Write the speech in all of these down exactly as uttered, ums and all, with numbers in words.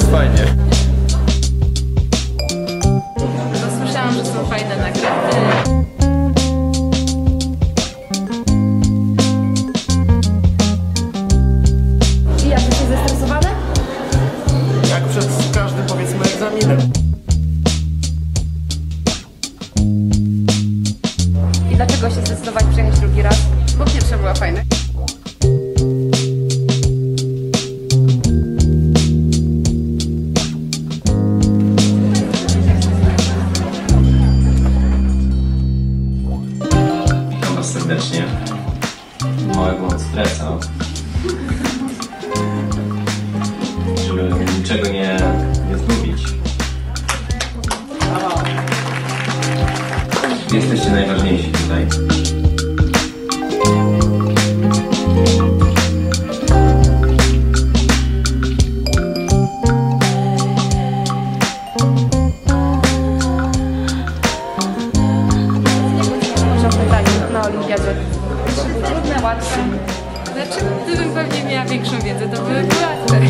jest fajnie. No, słyszałam, że są fajne nagrody. I jak, jesteś zestresowane? Jak przed każdym, powiedzmy, egzaminem. I dlaczego się zdecydować przyjechać drugi raz? Bo pierwsza była fajna. Witam Was serdecznie. Małego stresa. Żeby niczego nie, nie zgubić. Jesteście najważniejsi tutaj. Może pytanie na olimpiadzie. Trudne, łatwe. Znaczy, gdybym pewnie miała większą wiedzę, to by były łatwe.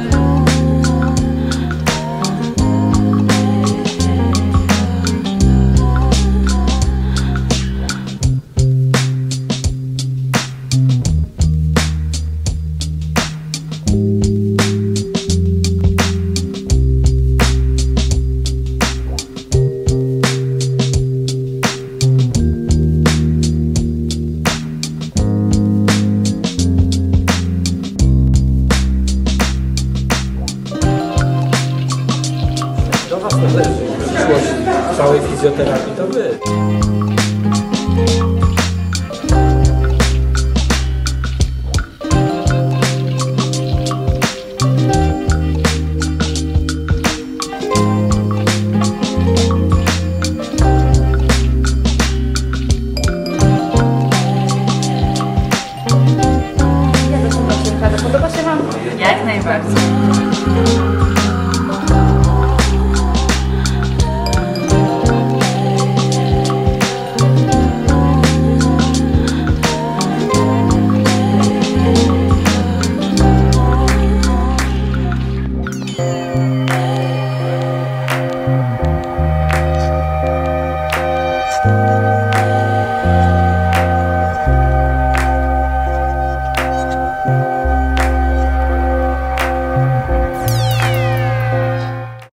Do Was należy. Przyszłość całej fizjoterapii to Wy. Jak to się podoba się Wam? Jak najbardziej.